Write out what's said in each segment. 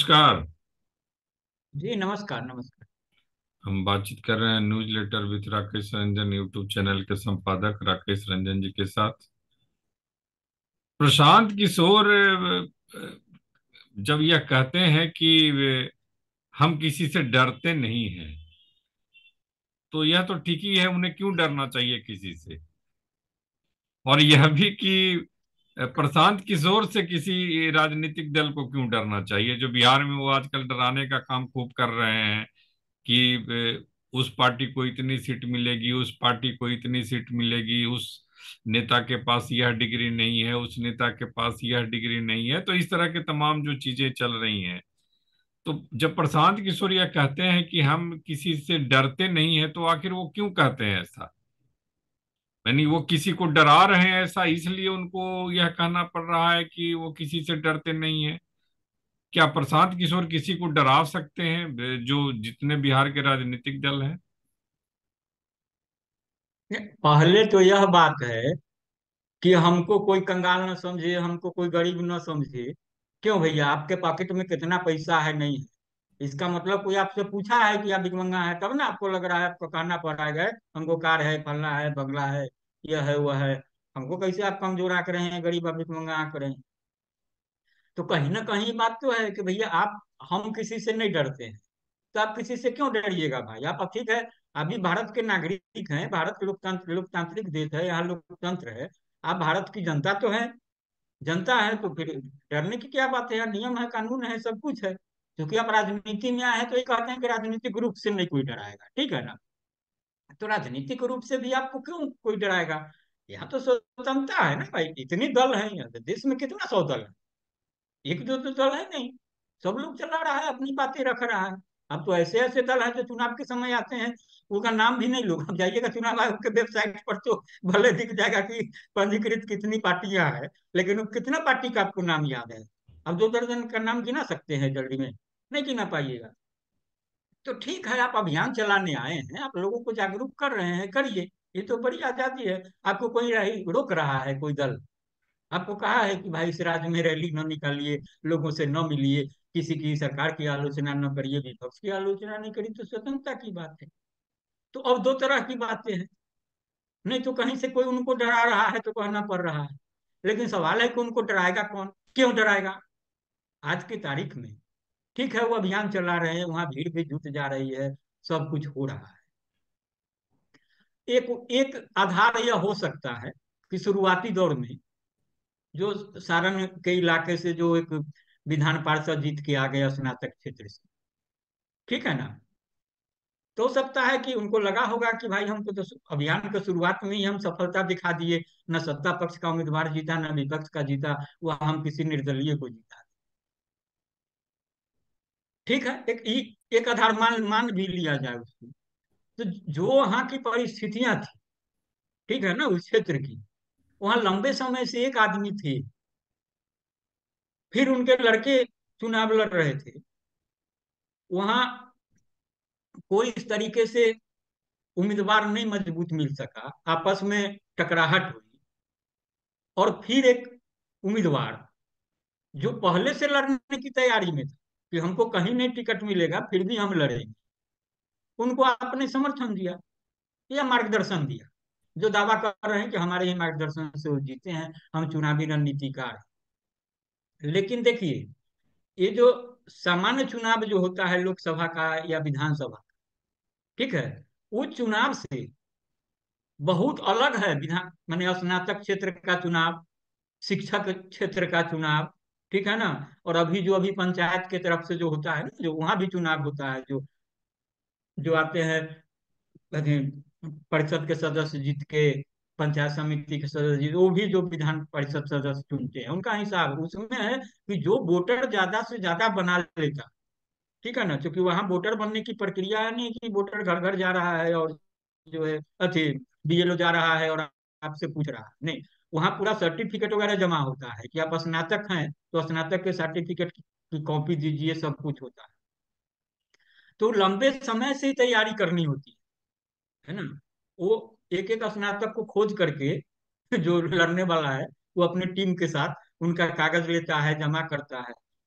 नमस्कार। जी नमस्कार नमस्कार। हम बातचीत कर रहे हैं newsletter with Rakesh Ranjan YouTube channel के संपादक राकेश रंजन जी के साथ। प्रशांत किशोर जब यह कहते हैं कि हम किसी से डरते नहीं हैं, तो यह तो ठीक ही है। उन्हें क्यों डरना चाहिए किसी से? और यह भी कि प्रशांत किशोर से किसी राजनीतिक दल को क्यों डरना चाहिए, जो बिहार में वो आजकल डराने का काम खूब कर रहे हैं कि उस पार्टी को इतनी सीट मिलेगी, उस पार्टी को इतनी सीट मिलेगी, उस नेता के पास यह डिग्री नहीं है, उस नेता के पास यह डिग्री नहीं है। तो इस तरह के तमाम जो चीजें चल रही हैं, तो जब प्रशांत किशोर यह कहते हैं कि हम किसी से डरते नहीं है, तो आखिर वो क्यों कहते हैं ऐसा? यानी वो किसी को डरा रहे हैं ऐसा, इसलिए उनको यह कहना पड़ रहा है कि वो किसी से डरते नहीं है? क्या प्रशांत किशोर किसी को डरा सकते हैं, जो जितने बिहार के राजनीतिक दल हैं? पहले तो यह बात है कि हमको कोई कंगाल न समझे, हमको कोई गरीब न समझे। क्यों भैया, आपके पॉकेट में कितना पैसा है नहीं है, इसका मतलब कोई आपसे पूछा है कि आप भिखमंगा है, तब ना आपको लग रहा है, आपको कहना पड़ रहा है हमको कार है, फलना है, बंगला है, यह है वह है। हमको कैसे आप कमजोर आंक रहे हैं, गरीब आप भिखमंगा आंक रहे हैं? तो कहीं ना कहीं बात तो है कि भैया आप, हम किसी से नहीं डरते हैं। तो आप किसी से क्यों डरिएगा भाई? आप, अब ठीक है, अभी भारत के नागरिक हैं, भारत लोकतांत्रिक देश है, यहाँ लोकतंत्र है। आप भारत की जनता तो है, जनता है, तो फिर डरने की क्या बात है यार? नियम है, कानून है, सब कुछ है। क्योंकि आप राजनीति में आए हैं तो ये कहते हैं कि राजनीतिक रूप से नहीं कोई डराएगा, ठीक है ना? तो राजनीतिक रूप से भी आपको क्यों कोई डराएगा? यहाँ तो स्वतंत्रता है ना भाई, इतनी दल है यहाँ देश में, कितना 100 दल है? एक दो तो दल है नहीं, सब लोग चला रहा है, अपनी बातें रख रहा है। अब तो ऐसे ऐसे दल हैं जो चुनाव के समय आते हैं, उनका नाम भी नहीं लोग, अब जाइएगा चुनाव आयोग के वेबसाइट पर तो भले दिख जाएगा कि पंजीकृत कितनी पार्टियां हैं, लेकिन वो कितना पार्टी का आपको नाम याद है? अब 2 दर्जन का नाम गिना सकते हैं जल्दी में? नहीं गिना पाइएगा। तो ठीक है, आप अभियान चलाने आए हैं, आप लोगों को जागरूक कर रहे हैं, करिए। ये तो बड़ी आजादी है। आपको कोई रोक रहा है कोई दल? आपको कहा है कि भाई इस राज्य में रैली न निकालिए, लोगों से न मिलिए, किसी की सरकार की आलोचना न करिए, विपक्ष की आलोचना नहीं करी, तो स्वतंत्रता की बात है। तो अब दो तरह की बातें हैं। नहीं तो कहीं से कोई उनको डरा रहा है तो कहना पड़ रहा है। लेकिन सवाल है कि उनको डराएगा कौन, क्यों डराएगा? आज की तारीख में ठीक है, वो अभियान चला रहे हैं, वहां भीड़ भी जुट जा रही है, सब कुछ हो रहा है। एक एक आधार यह हो सकता है कि शुरुआती दौर में जो सारण के इलाके से जो एक विधान पार्षद जीत के आ गया स्नातक क्षेत्र से, ठीक है ना? तो हो सकता है कि उनको लगा होगा कि भाई हमको तो अभियान के शुरुआत में ही हम सफलता दिखा दिए, न सत्ता पक्ष का उम्मीदवार जीता, न विपक्ष का जीता, वह हम किसी निर्दलीय को जीता। ठीक है, एक आधार मान मान भी लिया जाए उसको। तो जो वहाँ की परिस्थितियां थी, ठीक है ना, उस क्षेत्र की, वहाँ लंबे समय से एक आदमी थे, फिर उनके लड़के चुनाव लड़ रहे थे, वहाँ कोई इस तरीके से उम्मीदवार नहीं मजबूत मिल सका, आपस में टकराहट हुई, और फिर एक उम्मीदवार जो पहले से लड़ने की तैयारी में था कि हमको कहीं नहीं टिकट मिलेगा फिर भी हम लड़ेंगे, उनको आपने समर्थन दिया या मार्गदर्शन दिया, जो दावा कर रहे हैं कि हमारे ही मार्गदर्शन से वो जीते हैं, हम चुनावी रणनीतिकार हैं। लेकिन देखिए, ये जो सामान्य चुनाव जो होता है लोकसभा का या विधानसभा, ठीक है, वो चुनाव से बहुत अलग है। विधान माने स्नातक क्षेत्र का चुनाव, शिक्षक क्षेत्र का चुनाव, ठीक है ना? और अभी जो अभी पंचायत के तरफ से जो होता है ना, जो वहां भी चुनाव होता है, जो जो आते हैं, अथी, परिषद के सदस्य जीत के, पंचायत समिति के सदस्य जीत, वो भी जो विधान परिषद सदस्य चुनते हैं, उनका हिसाब उसमें है कि जो वोटर ज्यादा से ज्यादा बना लेता, ठीक है ना? क्योंकि वहां वोटर बनने की प्रक्रिया नहीं कि वोटर घर घर जा रहा है और जो है अथी बीएलओ जा रहा है और आपसे पूछ रहा है, नहीं। वहाँ पूरा सर्टिफिकेट वगैरह जमा होता है कि आप स्नातक हैं, तो स्नातक के सर्टिफिकेट की कॉपी दीजिए, सब कुछ होता है। तो लंबे समय से ही तैयारी करनी होती है ना? वो एक एक स्नातक को खोज करके जो लड़ने वाला है, वो अपनी टीम के साथ उनका कागज लेता है, जमा करता है,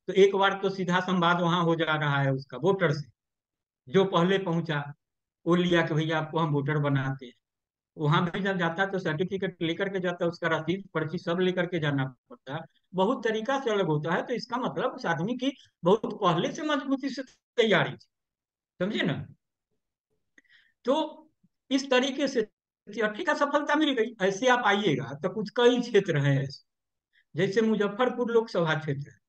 तो एक बार तो सीधा संवाद वहां हो जा रहा है उसका वोटर से, जो पहले पहुंचा वो लिया कि भैया आपको हम वोटर बनाते हैं। वहां भी जब जाता है तो सर्टिफिकेट लेकर के जाता है, उसका रसीद पर्ची सब लेकर के जाना पड़ता है। बहुत तरीका से अलग होता है, तो इसका मतलब उस आदमी की बहुत पहले से मजबूती से तैयारी थी, समझे ना। तो इस तरीके से ठीक है, सफलता मिल गई। ऐसे आप आइएगा तो कुछ कई क्षेत्र हैं ऐसे, जैसे मुजफ्फरपुर लोकसभा क्षेत्र है,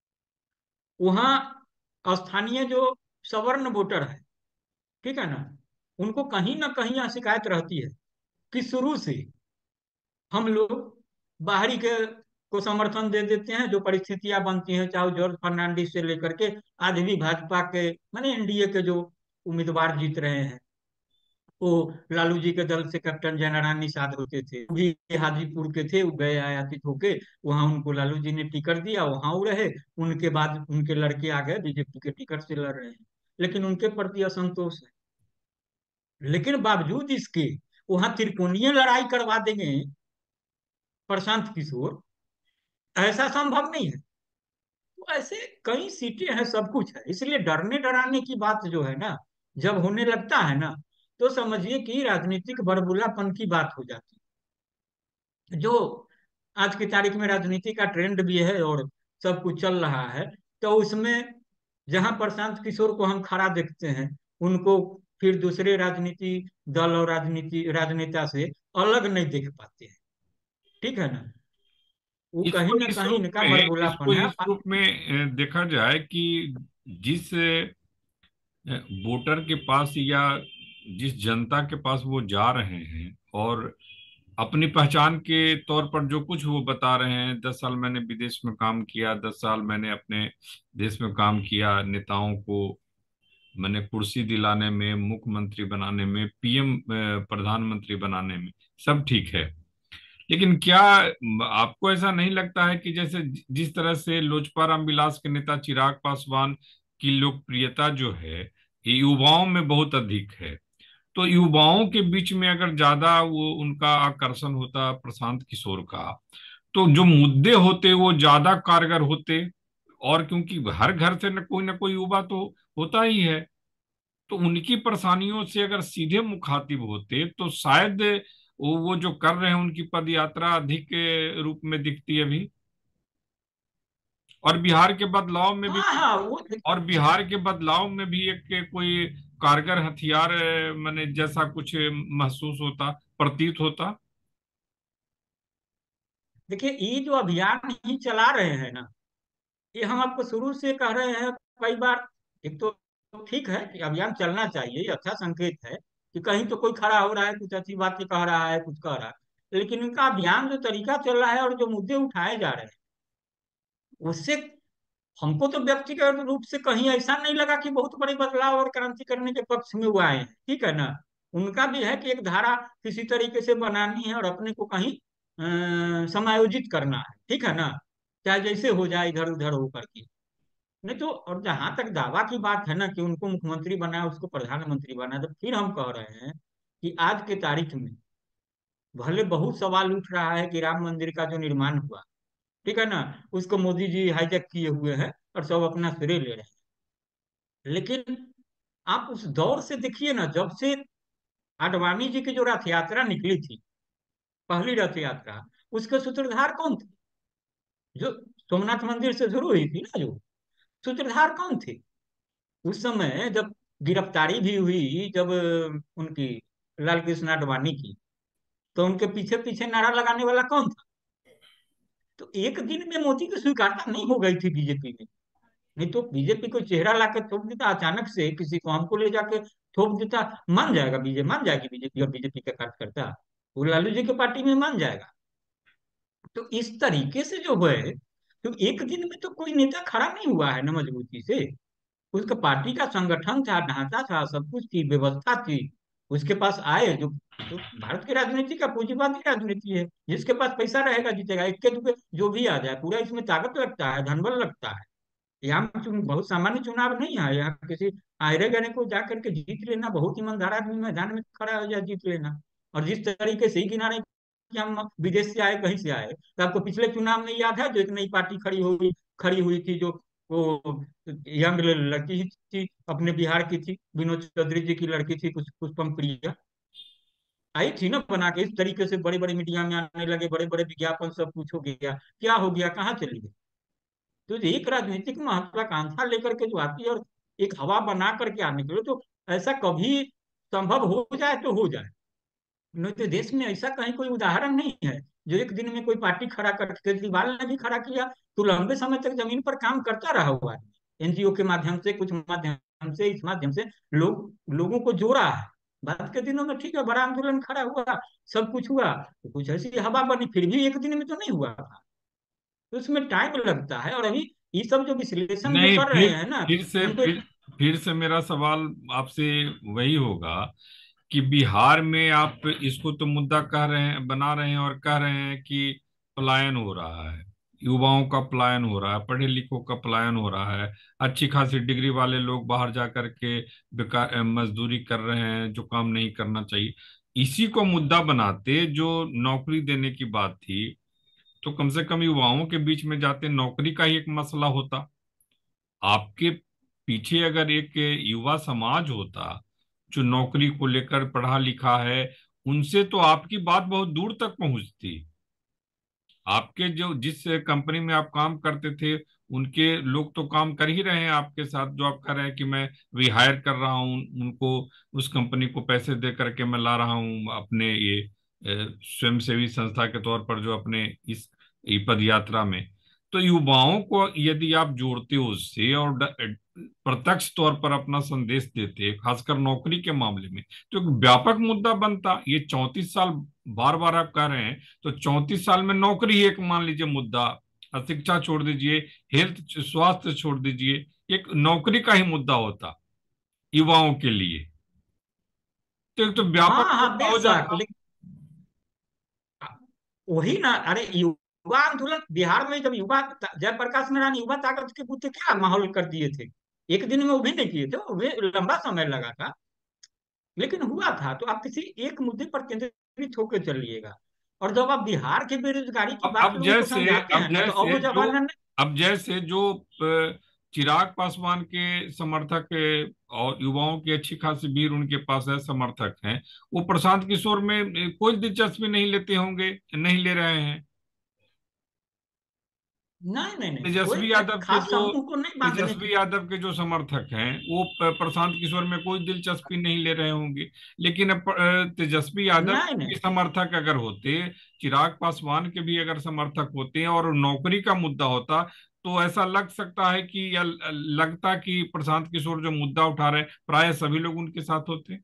वहाँ स्थानीय जो सवर्ण वोटर है, ठीक है ना, उनको कहीं ना कहीं यहाँ शिकायत रहती है कि शुरू से हम लोग बाहरी के को समर्थन दे देते हैं, जो परिस्थितियां बनती हैं, चाहे वो जॉर्ज फर्नांडिस से लेकर के आज भी भाजपा के माने एनडीए के जो उम्मीदवार जीत रहे हैं, वो लालू जी के दल से कैप्टन जयनारायण निषाद होते थे, वो भी हाजीपुर के थे, वो गए आयातित होके, वहां उनको लालू जी ने टिकट दिया, वहां वो रहे। उनके बाद उनके लड़के आ गए बीजेपी के टिकट से लड़ रहे हैं, लेकिन उनके प्रति असंतोष है। लेकिन बावजूद इसके वहां त्रिकोणीय लड़ाई करवा देंगे प्रशांत किशोर, ऐसा संभव नहीं है। तो ऐसे कई सीटें हैं, सब कुछ है, इसलिए डरने डराने की बात जो है ना, जब होने लगता है ना, तो समझिए कि राजनीतिक बड़बुलापन की बात हो जाती है, जो आज की तारीख में राजनीति का ट्रेंड भी है और सब कुछ चल रहा है। तो उसमें जहां प्रशांत किशोर को हम खड़ा देखते हैं, उनको फिर दूसरे राजनीति दल और राजनीति राजनेता से अलग नहीं देख पाते हैं, ठीक है ना। वो कहीं इसको ना इस कहीं रूप इनका में इसको बड़बुलापन है। इस रूप में देखा जाए कि जिस वोटर के पास या जिस जनता के पास वो जा रहे हैं और अपनी पहचान के तौर पर जो कुछ वो बता रहे हैं, 10 साल मैंने विदेश में काम किया, 10 साल मैंने अपने देश में काम किया, नेताओं को मैंने कुर्सी दिलाने में, मुख्यमंत्री बनाने में, पीएम प्रधानमंत्री बनाने में, सब ठीक है। लेकिन क्या आपको ऐसा नहीं लगता है कि जैसे जिस तरह से लोजपा रामविलास के नेता चिराग पासवान की लोकप्रियता जो है ये युवाओं में बहुत अधिक है, तो युवाओं के बीच में अगर ज्यादा वो उनका आकर्षण होता प्रशांत किशोर का, तो जो मुद्दे होते वो ज्यादा कारगर होते। और क्योंकि हर घर से न कोई युवा तो होता ही है, तो उनकी परेशानियों से अगर सीधे मुखातिब होते तो शायद वो जो कर रहे हैं उनकी पद यात्रा अधिक रूप में दिखती है अभी। और बिहार के बदलाव में भी हाँ हाँ वो और बिहार के बदलाव में भी एक कोई कारगर हथियार मैंने जैसा कुछ महसूस होता, प्रतीत होता। देखिए, ये जो अभियान ही चला रहे हैं ना, ये हम आपको शुरू से कह रहे हैं कई बार। एक तो ठीक है कि अभियान चलना चाहिए, ये अच्छा संकेत है कि कहीं तो कोई खड़ा हो रहा है, कुछ अच्छी बातें कह रहा है, कुछ कह रहा है। लेकिन इनका अभियान जो तरीका चल रहा है और जो मुद्दे उठाए जा रहे हैं, उससे हमको तो व्यक्तिगत रूप से कहीं ऐसा नहीं लगा कि बहुत बड़े बदलाव और क्रांति करने के पक्ष में वो आए हैं, ठीक है ना। उनका भी है कि एक धारा किसी तरीके से बनानी है और अपने को कहीं समायोजित करना है, ठीक है ना, चाहे जैसे हो जाए इधर उधर हो करके। नहीं तो, और जहां तक दावा की बात है ना कि उनको मुख्यमंत्री बनाया, उसको प्रधानमंत्री बनाया, तो फिर हम कह रहे हैं कि आज के तारीख में भले बहुत सवाल उठ रहा है कि राम मंदिर का जो निर्माण हुआ, ठीक है ना, उसको मोदी जी हाईजैक किए हुए हैं और सब अपना श्रेय ले रहे हैं। लेकिन आप उस दौर से देखिए ना, जब से आडवाणी जी की जो रथ यात्रा निकली थी, पहली रथ यात्रा, उसके सूत्रधार कौन थे? जो सोमनाथ मंदिर से शुरू हुई थी ना, जो सूत्रधार कौन थे उस समय, जब गिरफ्तारी भी हुई, जब उनकी लाल कृष्ण आडवाणी की, तो उनके पीछे पीछे नारा लगाने वाला कौन था? तो एक दिन में मोदी की स्वीकारता नहीं हो गई थी बीजेपी में। नहीं तो बीजेपी को चेहरा ला के थोप देता, अचानक से किसी को हमको ले जाके थोप देता, मान जाएगा बीजेपी, मान जाएगी बीजेपी और बीजेपी का कार्यकर्ता, वो लालू जी की पार्टी में मान जाएगा। तो इस तरीके से जो है, तो एक दिन में तो कोई नेता खड़ा नहीं हुआ है ना मजबूती से। उसका पार्टी का संगठन था, ढांचा था, सब कुछ थी, व्यवस्था थी। उसके पास आए जो, तो भारत की राजनीति का पूंजीवादी राजनीति है, जिसके पास पैसा रहेगा जीतेगा, इक्के दुक्के जो भी आ जाए, पूरा इसमें ताकत लगता है, धनबल लगता है। यहाँ बहुत सामान्य चुनाव नहीं है, यहाँ किसी आयरे गहरे को जाकर के जीत लेना, बहुत ईमानदार आदमी मैदान में खड़ा हो जाए जीत लेना। और जिस तरीके से ही किनारे कि हम विदेश से आए, कहीं से आए, तो आपको पिछले चुनाव में याद है जो एक नई पार्टी खड़ी हुई थी, जो वो यंग लड़की ही थी, अपने बिहार की थी, विनोद चौधरी जी की लड़की थी, पुष्पम प्रिया। आई थी ना बना के, इस तरीके से बड़े बड़े मीडिया में आने लगे, बड़े बड़े विज्ञापन, सब कुछ हो गया। क्या हो गया, कहाँ चली गई? तो एक राजनीतिक महत्वाकांक्षा लेकर के जो आती है और एक हवा बना करके आने के लिए, तो ऐसा कभी संभव हो जाए तो हो जाए। नहीं तो देश में ऐसा कहीं कोई उदाहरण नहीं है जो एक दिन में कोई पार्टी खड़ा कर, केजरीवाल ने भी खड़ा किया, तो लंबे समय तक जमीन पर काम करता रहा हुआ है। एनजीओ के माध्यम से, कुछ माध्यम से, इस माध्यम से लोगों को जोड़ा है। बाद के दिनों में ठीक है, बड़ा आंदोलन खड़ा हुआ, सब कुछ हुआ, तो कुछ ऐसी हवा बनी, फिर भी एक दिन में तो नहीं हुआ था। तो उसमें टाइम लगता है। और अभी ये सब जो विश्लेषण जो नहीं, कर रहे फिर हैं ना, फिर से उनको फिर फिर से मेरा सवाल आपसे वही होगा कि बिहार में आप इसको तो मुद्दा कह रहे हैं, बना रहे हैं और कह रहे हैं कि पलायन हो रहा है, युवाओं का पलायन हो रहा है, पढ़े लिखों का पलायन हो रहा है, अच्छी खासी डिग्री वाले लोग बाहर जा करके बेकार मजदूरी कर रहे हैं जो काम नहीं करना चाहिए। इसी को मुद्दा बनाते जो नौकरी देने की बात थी, तो कम से कम युवाओं के बीच में जाते नौकरी का ही एक मसला होता। आपके पीछे अगर एक युवा समाज होता जो नौकरी को लेकर पढ़ा लिखा है, उनसे तो आपकी बात बहुत दूर तक पहुंचती। आपके जो जिस कंपनी में आप काम करते थे, उनके लोग तो काम कर ही रहे हैं आपके साथ, जो आप कह रहे हैं कि मैं रिहायर कर रहा हूं उनको, उस कंपनी को पैसे दे करके मैं ला रहा हूं अपने ये स्वयंसेवी संस्था के तौर पर, जो अपने इस पद यात्रा में। तो युवाओं को यदि आप जोड़ते हो उससे और प्रत्यक्ष तौर पर अपना संदेश देते, खासकर नौकरी के मामले में, तो एक व्यापक मुद्दा बनता। ये 34 साल बार बार आप कह रहे हैं, तो 34 साल में नौकरी ही एक मान लीजिए मुद्दा, शिक्षा छोड़ दीजिए, हेल्थ स्वास्थ्य छोड़ दीजिए, एक नौकरी का ही मुद्दा होता युवाओं के लिए, तो एक तो हाँ व्यापक हाँ मुद्दा हो बेशक, जाता। लेकिन वही ना, अरे युवा आंदोलन बिहार में, जब युवा जयप्रकाश नारायण युवा ताकत के बूते क्या माहौल कर दिए थे। एक दिन में वो भी नहीं किए थे, वो भी लंबा समय लगा था, लेकिन हुआ था। तो आप किसी एक मुद्दे पर केंद्रित होकर चलिएगा। और जब आप बिहार की बेरोजगारी की अब बात अब लोगों को जैसे समझाते अब हैं ना, तो अब जैसे वो जो जमाना नहीं। अब जैसे जो चिराग पासवान के समर्थक और युवाओं की अच्छी खासी भीड़ उनके पास है, समर्थक हैं, वो प्रशांत किशोर में कोई दिलचस्पी नहीं लेते होंगे, नहीं ले रहे हैं। नहीं नहीं नहीं, कोई तेजस्वी यादव के खास जो समूह को नहीं बांधने की। तेजस्वी यादव के जो समर्थक हैं, वो प्रशांत किशोर में कोई दिलचस्पी नहीं ले रहे होंगे। लेकिन अब तेजस्वी यादव नहीं के नहीं, समर्थक अगर होते, चिराग पासवान के भी अगर समर्थक होते और नौकरी का मुद्दा होता, तो ऐसा लग सकता है कि, या लगता कि प्रशांत किशोर जो मुद्दा उठा रहे हैं, प्राय सभी लोग उनके साथ होते।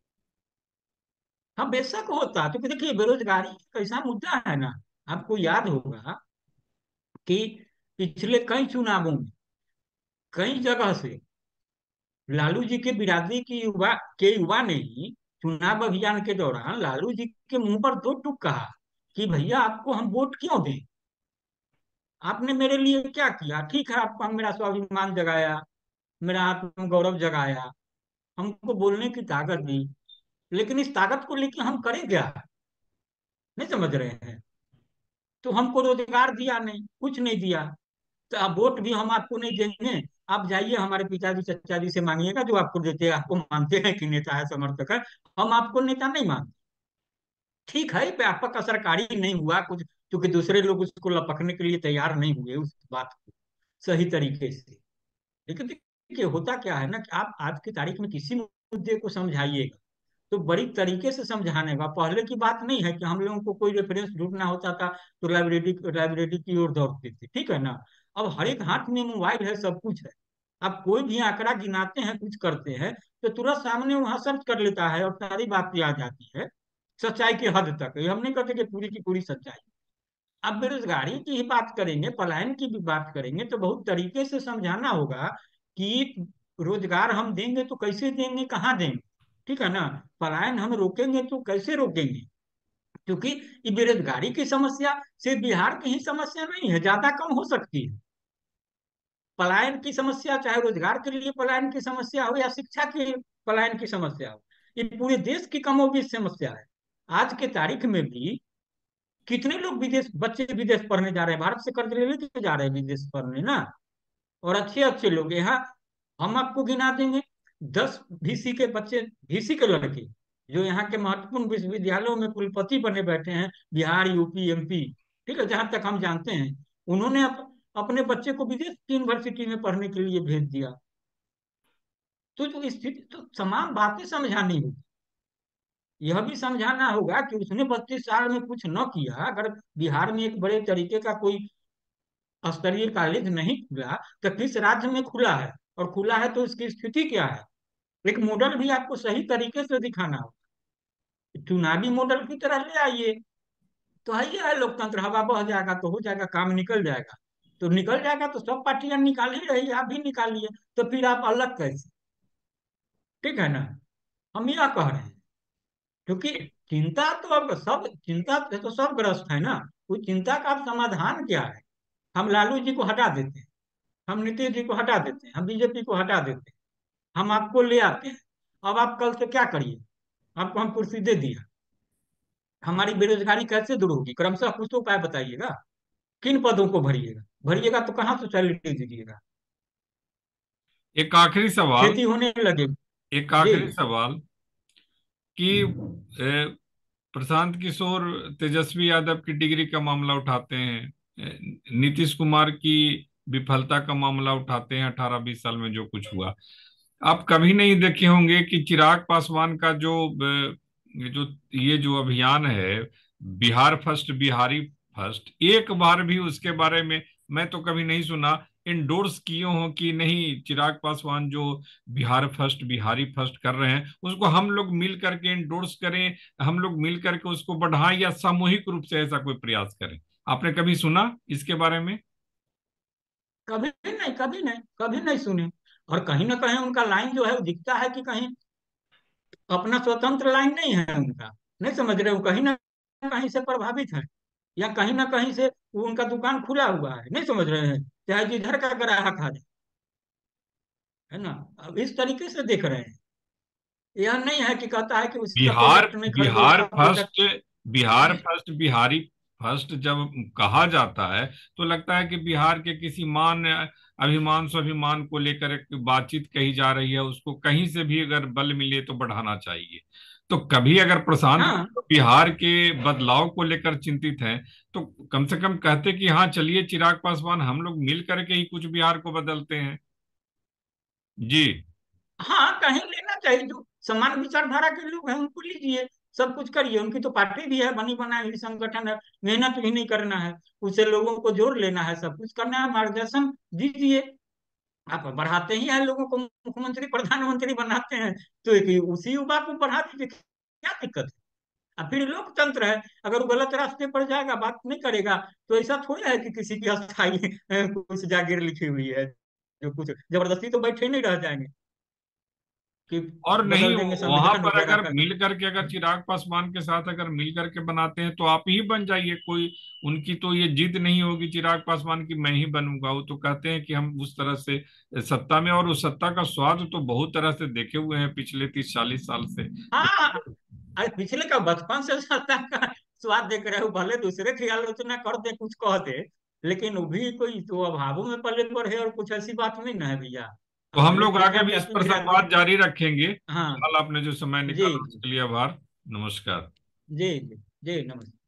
हाँ बेशक होता, क्योंकि देखिए बेरोजगारी एक ऐसा मुद्दा है ना, आपको याद होगा कि पिछले कई चुनावों में कई जगह से लालू जी के बिरादरी की युवा ने ही चुनाव अभियान के दौरान लालू जी के मुंह पर दो टूक कहा कि भैया आपको हम वोट क्यों दें, आपने मेरे लिए क्या किया। ठीक है, आपको मेरा स्वाभिमान जगाया, मेरा आत्म गौरव जगाया, हमको बोलने की ताकत दी, लेकिन इस ताकत को लेके हम करें क्या? नहीं समझ रहे हैं? तो हमको रोजगार दिया नहीं, कुछ नहीं दिया, तो अब वोट भी हम आपको नहीं देंगे। आप जाइए हमारे पिताजी चचा जी से मांगिएगा, जो आपको देते हैं, आपको मानते हैं कि नेता है, समर्थक है। हम आपको नेता नहीं मानते। ठीक है, व्यापक असरकारी नहीं हुआ कुछ, क्योंकि दूसरे लोग उसको लपकने के लिए तैयार नहीं हुए उस बात को सही तरीके से। लेकिन देखिए होता क्या है ना, कि आप आज की तारीख में किसी मुद्दे को समझाइएगा तो बड़ी तरीके से समझाने का। पहले की बात नहीं है कि हम लोगों को कोई रेफरेंस ढूंढना होता था तो लाइब्रेरी लाइब्रेरी की ओर दौड़ते थे, ठीक है ना। अब हर एक हाथ में मोबाइल है, सब कुछ है। आप कोई भी आंकड़ा गिनाते हैं, कुछ करते हैं, तो तुरंत सामने वहां सर्च कर लेता है और सारी बातें आ जाती है, सच्चाई की हद तक। ये हम नहीं कहते कि पूरी की पूरी सच्चाई। अब बेरोजगारी की ही बात करेंगे, पलायन की भी बात करेंगे, तो बहुत तरीके से समझाना होगा कि रोजगार हम देंगे तो कैसे देंगे, कहाँ देंगे, ठीक है ना। पलायन हम रोकेंगे तो कैसे रोकेंगे? क्योंकि ये बेरोजगारी की समस्या सिर्फ बिहार की ही समस्या नहीं है, ज्यादा कम हो सकती है। पलायन की समस्या, चाहे रोजगार के लिए पलायन की समस्या हो या शिक्षा की पलायन की समस्या हो, ये पूरे देश की कमोबेश समस्या है। आज के तारीख में भी कितने लोग विदेश, बच्चे विदेश पढ़ने जा रहे हैं, भारत से कर्ज ले लेके जा रहे हैं विदेश पढ़ने ना। और अच्छे अच्छे लोग यहाँ, हम आपको गिना देंगे 10 VC के बच्चे, VC के लड़के जो यहाँ के महत्वपूर्ण विश्वविद्यालयों में कुलपति बने बैठे हैं, बिहार, यूपी, MP, ठीक है, जहां तक हम जानते हैं, उन्होंने अपने बच्चे को विदेश की यूनिवर्सिटी में पढ़ने के लिए भेज दिया। तो जो स्थिति, तो तमाम बातें समझानी होगी। यह भी समझाना होगा कि उसने 32 साल में कुछ न किया। अगर बिहार में एक बड़े तरीके का कोई स्तरीय कॉलेज नहीं खुला, तो किस राज्य में खुला है, और खुला है तो उसकी स्थिति क्या है। एक मॉडल भी आपको सही तरीके से दिखाना होगा, चुनावी मॉडल की तरह ले आइए। तो है, ये है लोकतंत्र, हवा बह जाएगा तो हो जाएगा, काम निकल जाएगा। तो निकल जाएगा तो सब पार्टियां निकाल ही रही है, आप भी निकालिए। तो फिर आप अलग कैसे? ठीक है ना, हम यह कह रहे हैं। क्योंकि चिंता तो अब सब, चिंता से तो सब ग्रस्त है ना। उस चिंता का अब समाधान क्या है? हम लालू जी को हटा देते हैं, हम नीतीश जी को हटा देते हैं, हम बीजेपी को हटा देते हैं, हम आपको ले आते हैं। अब आप कल से क्या करिए? आपको हम कुर्सी दे दिया, हमारी बेरोजगारी कैसे दूर होगी? क्रमशः कुछ तो उपाय बताइएगा। किन पदों को भरिएगा? भरिएगा तो कहाँ से सैलरी दीजिएगा? एक आखिरी सवाल, खेती होने लगे। एक जी। आखिरी सवाल कि प्रशांत किशोर तेजस्वी यादव की डिग्री का मामला उठाते हैं, नीतीश कुमार की विफलता का मामला उठाते हैं, 18-20 साल में जो कुछ हुआ। आप कभी नहीं देखे होंगे कि चिराग पासवान का ये जो अभियान है, बिहार फर्स्ट, बिहारी फर्स्ट, एक बार भी उसके बारे में मैं तो कभी नहीं सुना इंडोर्स किए हो कि नहीं, चिराग पासवान जो बिहार फर्स्ट, बिहारी फर्स्ट कर रहे हैं उसको हम लोग मिल करके इंडोर्स करें, हम लोग मिल करके उसको बढ़ाएं, या सामूहिक रूप से ऐसा कोई प्रयास करें। आपने कभी सुना इसके बारे में? कभी नहीं, कभी नहीं, कभी नहीं सुने। और कहीं ना कहीं उनका लाइन जो है वो दिखता है कि कहीं अपना स्वतंत्र लाइन नहीं है उनका। नहीं समझ रहे हो, कहीं ना कहीं से प्रभावित है, या कहीं ना कहीं से वो उनका दुकान खुला हुआ है। नहीं समझ रहे हैं, चाहे जिधर का ग्राहक आ जाए, है ना। अब इस तरीके से देख रहे हैं। यह नहीं है कि कहता है कि उसका बिहार प्रोडक्ट नहीं खरीदो, बिहार उसका first, product. Bihar first, Bihari first जब कहा जाता है तो लगता है कि बिहार के किसी मान, अभिमान, स्वाभिमान को लेकर एक बातचीत कही जा रही है, उसको कहीं से भी अगर बल मिले तो बढ़ाना चाहिए। तो कभी अगर प्रशांत हाँ, बिहार के बदलाव को लेकर चिंतित हैं तो कम से कम कहते कि हाँ चलिए चिराग पासवान, हम लोग मिल करके ही कुछ बिहार को बदलते हैं। जी। हाँ, कहीं लेना चाहिए। जो समान विचारधारा के लोग हैं उनको लीजिए, सब कुछ करिए। उनकी तो पार्टी भी है, बनी बनाई हुई संगठन है। मेहनत भी नहीं करना है, उसे लोगों को जोड़ लेना है, सब कुछ करना है, मार्गदर्शन दीजिए। आप बढ़ाते ही हैं लोगों को, मुख्यमंत्री प्रधानमंत्री बनाते हैं, तो एक उसी युवा को बढ़ा दीजिए, क्या दिक्कत है? अब फिर लोकतंत्र है, अगर वो गलत रास्ते पर जाएगा, बात नहीं करेगा, तो ऐसा थोड़ा है कि किसी की अस्थाई कुछ जागीर लिखी हुई है, जो कुछ जबरदस्ती तो बैठे नहीं रह जाएंगे कि और नहीं, बदल देंगे वहां संविधान पर वगैरह अगर का। मिल करके, अगर चिराग पासवान के साथ अगर मिल करके बनाते हैं तो आप ही बन जाइए कोई। उनकी तो ये जिद नहीं होगी चिराग पासवान की मैं ही बनूंगा, वो तो कहते हैं कि हम उस तरह से सत्ता में, और उस सत्ता का स्वाद तो बहुत तरह से देखे हुए हैं पिछले 30-40 साल से। हाँ, अरे पिछले का बचपन से सत्ता का स्वाद देख रहे हो, भले दूसरे की आलोचना कर दे, कुछ कह दे, लेकिन वो भी कोई तो अभावों में पले पर है, और कुछ ऐसी बात नहीं ना है भैया। तो हम हमने लोग देखा आगे है भी कि इस अतुल पर ग्रांधी। संवाद जारी रखेंगे। हाँ। कल आपने जो समय जी निकाला उसके लिए आभार। नमस्कार। जी जी। जी नमस्ते।